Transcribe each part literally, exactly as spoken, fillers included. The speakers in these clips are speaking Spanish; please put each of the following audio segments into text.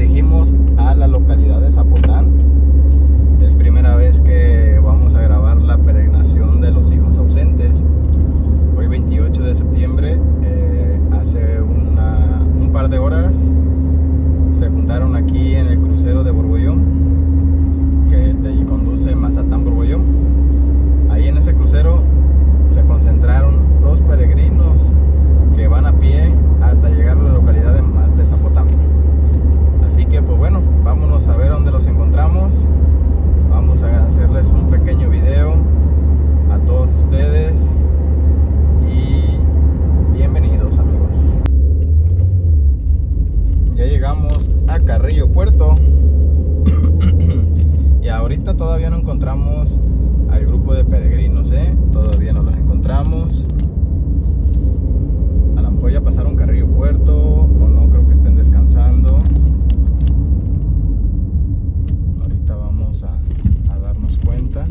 dirigimos a la localidad de Zapotán. Es primera vez que vamos a grabar la peregrinación de los hijos ausentes. Hoy veintiocho de septiembre, eh, hace una, un par de horas se juntaron aquí en el crucero de Borbollón, que de ahí conduce Mazatán-Borbollón. Ahí en ese crucero se concentraron los peregrinos que van a pie hasta llegar a la localidad de, de Zapotán. Así que pues bueno, vámonos a ver dónde los encontramos. Vamos a hacerles un pequeño video a todos ustedes y bienvenidos, amigos. Ya llegamos a Carrillo Puerto y ahorita todavía no encontramos al grupo de peregrinos, ¿eh? Todavía no los encontramos. A lo mejor ya pasaron Carrillo Puerto o no, creo que estén descansando. Ahorita vamos a, a darnos cuenta,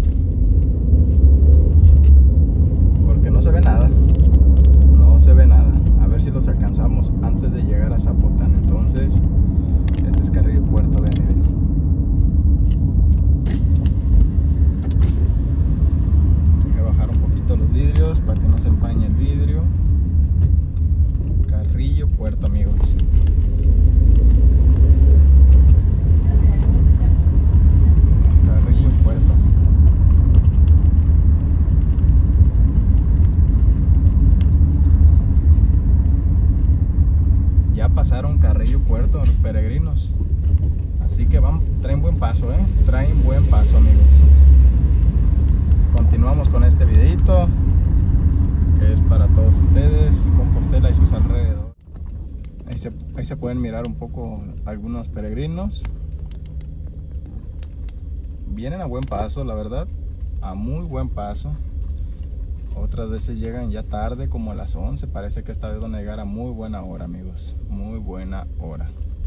porque no se ve nada, no se ve nada. A ver si los alcanzamos antes de llegar a Zapotán. Entonces, este es Carrillo Puerto, ven, ven. Voy a bajar un poquito los vidrios para que no se empañe el vidrio. Carrillo Puerto, amigos. Carrillo Puerto. Ya pasaron Carrillo Puerto los peregrinos. Así que van, traen buen paso, ¿eh? Traen buen paso, amigos. Continuamos con este videito que es para todos ustedes, Compostela y sus alrededores. Ahí se, ahí se pueden mirar un poco algunos peregrinos. Vienen a buen paso, la verdad, a muy buen paso. Otras veces llegan ya tarde, como a las once. Parece que esta vez van a llegar a muy buena hora, amigos. Muy buena hora.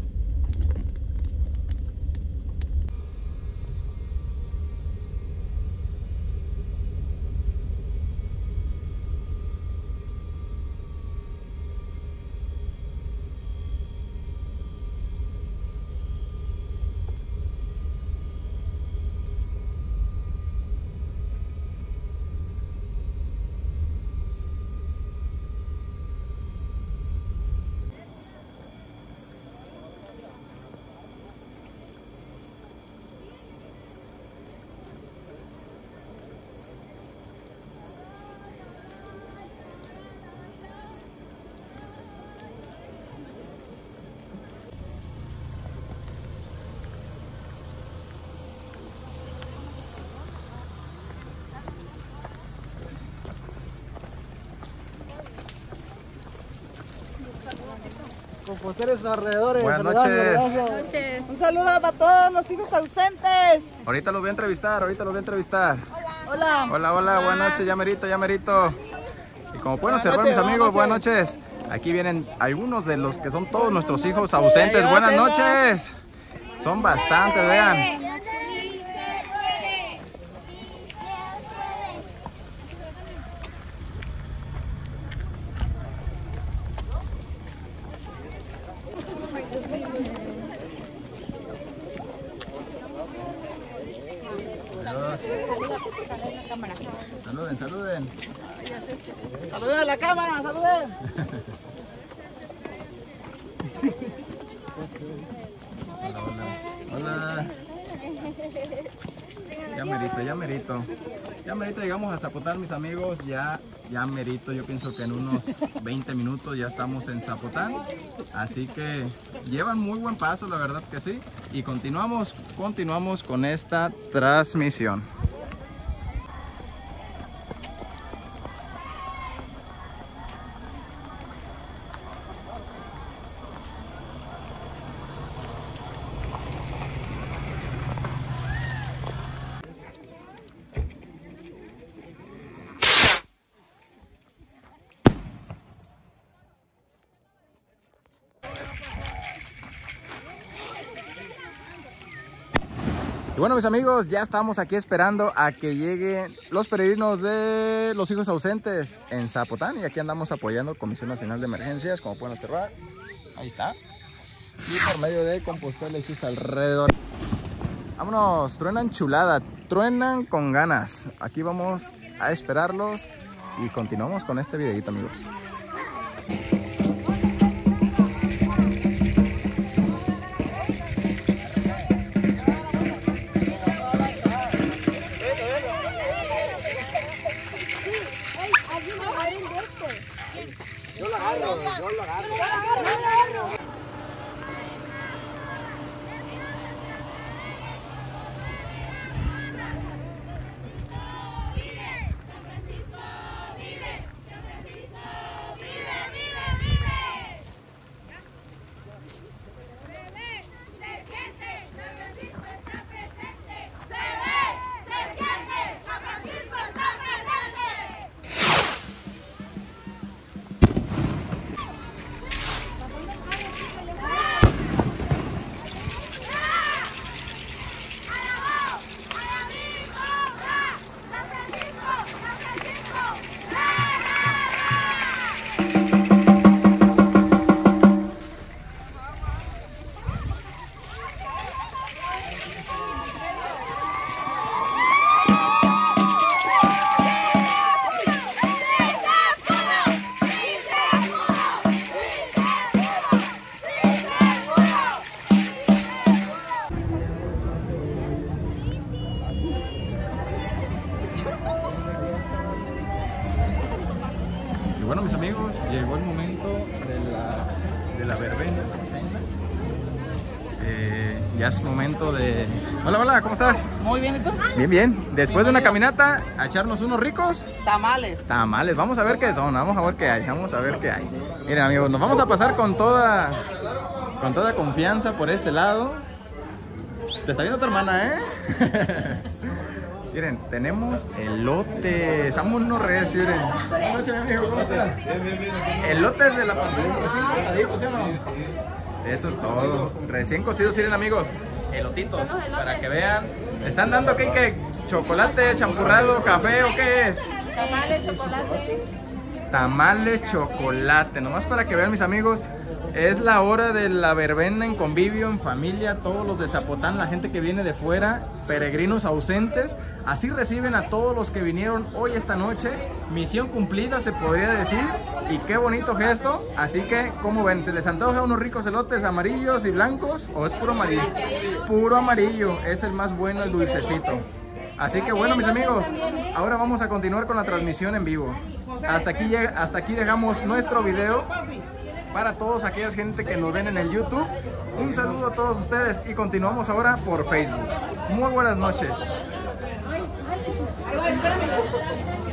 Composteros alrededores. Buenas noches. Buenas noches. Un saludo para todos los hijos ausentes. Ahorita los voy a entrevistar, ahorita los voy a entrevistar. Hola. Hola, hola, buenas noches, ya merito, ya merito. Y como pueden observar, mis amigos, buenas noches. Aquí vienen algunos de los que son todos nuestros hijos ausentes. Buenas noches. Son bastantes, vean. Saluden, saluden. Saluden a la cámara, saluden. Hola, hola. Hola. Ya merito, ya merito. Ya merito llegamos a Zapotán, mis amigos. Ya, ya merito. Yo pienso que en unos veinte minutos ya estamos en Zapotán. Así que llevan muy buen paso, la verdad que sí. Y continuamos, continuamos con esta transmisión. Y bueno, mis amigos, ya estamos aquí esperando a que lleguen los peregrinos de los hijos ausentes en Zapotán. Y aquí andamos apoyando Comisión Nacional de Emergencias, como pueden observar. Ahí está. y por medio de Compostela y sus alrededor. Vámonos, truenan chulada, truenan con ganas. Aquí vamos a esperarlos y continuamos con este videito, amigos. Yo lo agarro, yo lo agarro. Yo lo agarro, yo lo agarro. Y bueno, mis amigos, llegó el momento de la, de la verbena, la cena. Eh, ya es momento de... Hola, hola, ¿cómo estás? Muy bien, ¿y tú? Bien, bien. Después de una caminata, a echarnos unos ricos Tamales. tamales. Vamos a ver qué son, vamos a ver qué hay, vamos a ver qué hay. Miren, amigos, nos vamos a pasar con toda, con toda confianza por este lado. Te está viendo tu hermana, ¿eh? Miren, tenemos elotes. Vámonos recio, miren. Buenas noches, mi amigo, ¿cómo estás? Bien, bien, bien. Elotes de la pantalla, recién cortaditos, ¿sí o no? Sí, sí. Eso es todo. Recién cocidos, miren, amigos. Elotitos, para que vean. ¿Están dando qué, qué? ¿Chocolate, champurrado, café o qué es? Tamales, chocolate. Tamales, chocolate. Nomás para que vean, mis amigos. Es la hora de la verbena en convivio, en familia, todos los de Zapotán, la gente que viene de fuera, peregrinos ausentes. Así reciben a todos los que vinieron hoy esta noche. Misión cumplida, se podría decir. Y qué bonito gesto. Así que, ¿cómo ven? ¿Se les antoja unos ricos elotes amarillos y blancos? ¿O es puro amarillo? Puro amarillo. Es el más bueno, el dulcecito. Así que bueno, mis amigos, ahora vamos a continuar con la transmisión en vivo. Hasta aquí, llega, hasta aquí dejamos nuestro video. Para todos aquellas gente que nos ven en el YouTube, un saludo a todos ustedes y continuamos ahora por Facebook. Muy buenas noches. Ay, ay, espérame.